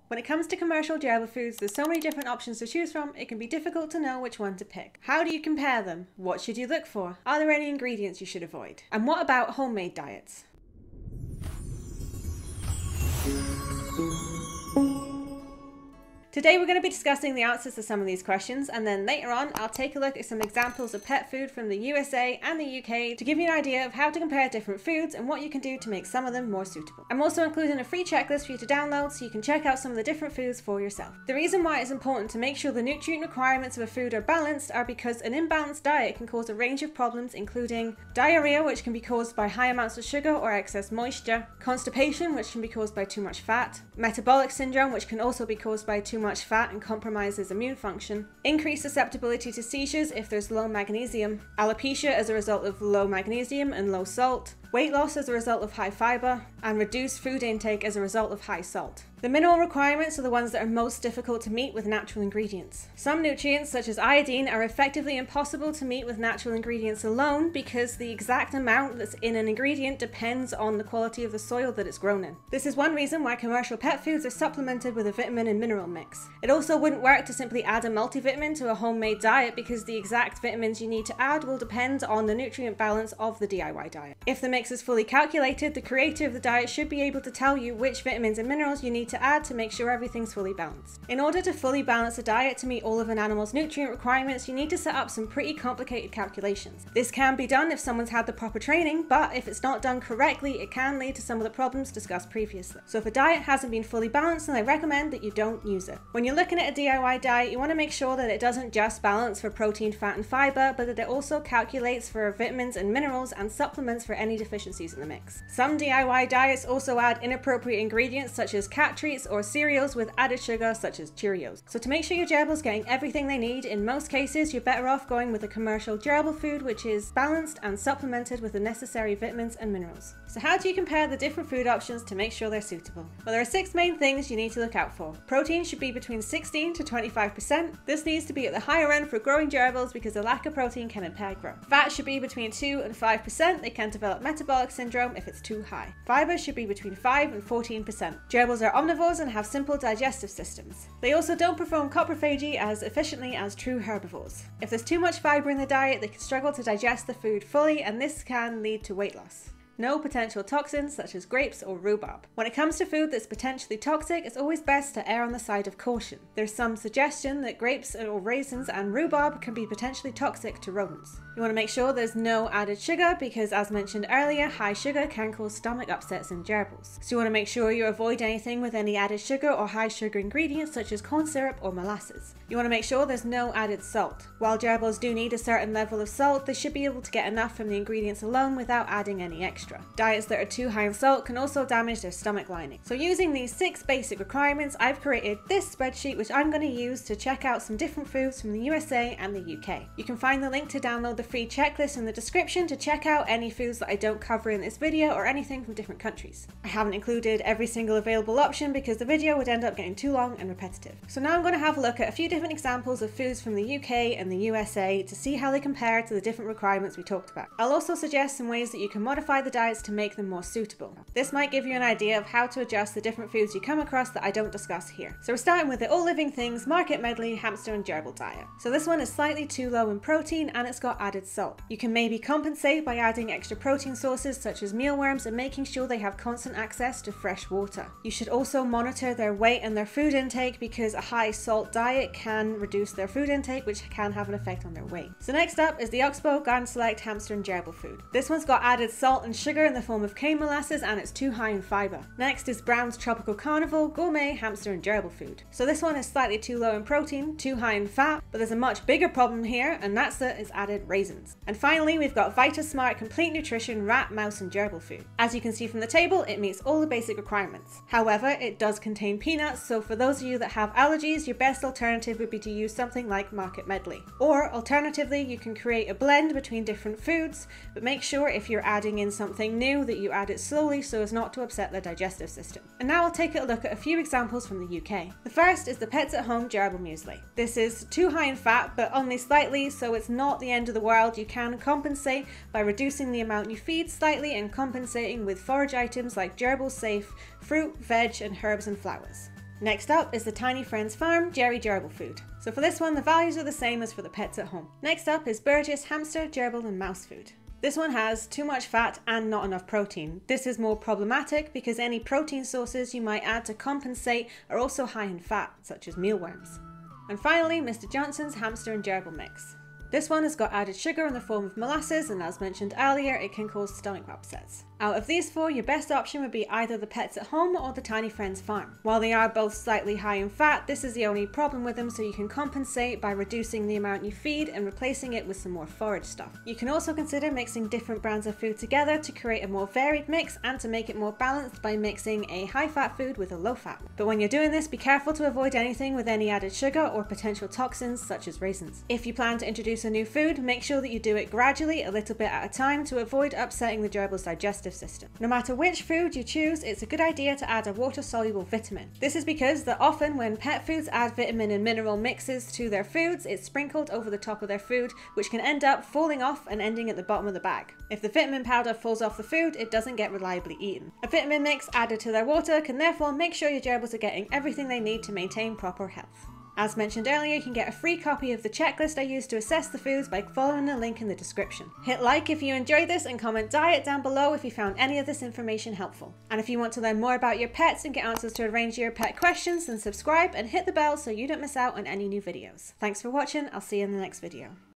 When it comes to commercial gerbil foods, there's so many different options to choose from, it can be difficult to know which one to pick. How do you compare them? What should you look for? Are there any ingredients you should avoid? And what about homemade diets? Today we're going to be discussing the answers to some of these questions, and then later on I'll take a look at some examples of pet food from the USA and the UK to give you an idea of how to compare different foods and what you can do to make some of them more suitable. I'm also including a free checklist for you to download so you can check out some of the different foods for yourself. The reason why it's important to make sure the nutrient requirements of a food are balanced are because an imbalanced diet can cause a range of problems, including diarrhea, which can be caused by high amounts of sugar or excess moisture, constipation, which can be caused by too much fat, metabolic syndrome, which can also be caused by too much fat and compromises immune function, increased susceptibility to seizures if there's low magnesium, alopecia as a result of low magnesium and low salt, weight loss as a result of high fiber, and reduced food intake as a result of high salt. The mineral requirements are the ones that are most difficult to meet with natural ingredients. Some nutrients, such as iodine, are effectively impossible to meet with natural ingredients alone because the exact amount that's in an ingredient depends on the quality of the soil that it's grown in. This is one reason why commercial pet foods are supplemented with a vitamin and mineral mix. It also wouldn't work to simply add a multivitamin to a homemade diet because the exact vitamins you need to add will depend on the nutrient balance of the DIY diet. If the mix is fully calculated, the creator of the diet should be able to tell you which vitamins and minerals you need to add to make sure everything's fully balanced. In order to fully balance a diet to meet all of an animal's nutrient requirements, you need to set up some pretty complicated calculations. This can be done if someone's had the proper training, but if it's not done correctly, it can lead to some of the problems discussed previously. So if a diet hasn't been fully balanced, then I recommend that you don't use it. When you're looking at a DIY diet, you want to make sure that it doesn't just balance for protein, fat, and fiber, but that it also calculates for vitamins and minerals and supplements for any deficiencies in the mix. Some DIY diets also add inappropriate ingredients such as cat treats or cereals with added sugar such as Cheerios. So to make sure your gerbil's getting everything they need, in most cases you're better off going with a commercial gerbil food which is balanced and supplemented with the necessary vitamins and minerals. So how do you compare the different food options to make sure they're suitable? Well, there are 6 main things you need to look out for. Protein should be between 16 to 25%. This needs to be at the higher end for growing gerbils because a lack of protein can impair growth. Fat should be between 2 and 5%. They can develop metabolic syndrome if it's too high. Fiber should be between 5 and 14%. Gerbils are omnivores and have simple digestive systems. They also don't perform coprophagy as efficiently as true herbivores. If there's too much fiber in the diet, they can struggle to digest the food fully, and this can lead to weight loss. No potential toxins such as grapes or rhubarb. When it comes to food that's potentially toxic, it's always best to err on the side of caution. There's some suggestion that grapes or raisins and rhubarb can be potentially toxic to rodents. You want to make sure there's no added sugar because, as mentioned earlier, high sugar can cause stomach upsets in gerbils. So you want to make sure you avoid anything with any added sugar or high sugar ingredients such as corn syrup or molasses. You want to make sure there's no added salt. While gerbils do need a certain level of salt, they should be able to get enough from the ingredients alone without adding any extra. Diets that are too high in salt can also damage their stomach lining. So using these 6 basic requirements, I've created this spreadsheet which I'm going to use to check out some different foods from the USA and the UK. You can find the link to download the free checklist in the description to check out any foods that I don't cover in this video or anything from different countries. I haven't included every single available option because the video would end up getting too long and repetitive. So now I'm going to have a look at a few different examples of foods from the UK and the USA to see how they compare to the different requirements we talked about. I'll also suggest some ways that you can modify the diets to make them more suitable. This might give you an idea of how to adjust the different foods you come across that I don't discuss here. So we're starting with the All Living Things Market Medley Hamster and Gerbil Diet. So this one is slightly too low in protein and it's got added salt. You can maybe compensate by adding extra protein sources such as mealworms and making sure they have constant access to fresh water. You should also monitor their weight and their food intake because a high salt diet can reduce their food intake, which can have an effect on their weight. So next up is the Oxbow Garden Select Hamster and Gerbil Food. This one's got added salt and sugar in the form of cane molasses and it's too high in fiber. Next is Brown's Tropical Carnival Gourmet Hamster and Gerbil Food. So this one is slightly too low in protein, too high in fat, but there's a much bigger problem here, and that's that it's added raisins. And finally, we've got VitaSmart Complete Nutrition Rat, Mouse and Gerbil Food. As you can see from the table, it meets all the basic requirements. However, it does contain peanuts, so for those of you that have allergies, your best alternative would be to use something like Market Medley. Or alternatively, you can create a blend between different foods, but make sure if you're adding in something new that you add it slowly so as not to upset their digestive system. And now I'll take a look at a few examples from the UK. The first is the Pets at Home Gerbil Muesli. This is too high in fat, but only slightly, so it's not the end of the world. You can compensate by reducing the amount you feed slightly and compensating with forage items like gerbil safe fruit, veg, and herbs and flowers. Next up is the Tiny Friends Farm Dairy Gerbil Food. So for this one, the values are the same as for the pets at home. Next up is Burgess Hamster, Gerbil and Mouse Food. This one has too much fat and not enough protein. This is more problematic because any protein sources you might add to compensate are also high in fat, such as mealworms. And finally, Mr. Johnson's Hamster and Gerbil Mix. This one has got added sugar in the form of molasses, and as mentioned earlier, it can cause stomach upsets. Out of these four, your best option would be either the Pets at Home or the Tiny Friends Farm. While they are both slightly high in fat, this is the only problem with them, so you can compensate by reducing the amount you feed and replacing it with some more forage stuff. You can also consider mixing different brands of food together to create a more varied mix and to make it more balanced by mixing a high-fat food with a low-fat one. But when you're doing this, be careful to avoid anything with any added sugar or potential toxins such as raisins. If you plan to introduce a new food, make sure that you do it gradually, a little bit at a time, to avoid upsetting the gerbil's digestive system. No matter which food you choose, it's a good idea to add a water-soluble vitamin. This is because that often when pet foods add vitamin and mineral mixes to their foods, it's sprinkled over the top of their food, which can end up falling off and ending at the bottom of the bag. If the vitamin powder falls off the food, it doesn't get reliably eaten. A vitamin mix added to their water can therefore make sure your gerbils are getting everything they need to maintain proper health. As mentioned earlier, you can get a free copy of the checklist I used to assess the foods by following the link in the description. Hit like if you enjoyed this and comment diet down below if you found any of this information helpful. And if you want to learn more about your pets and get answers to a range of your pet questions, then subscribe and hit the bell so you don't miss out on any new videos. Thanks for watching, I'll see you in the next video.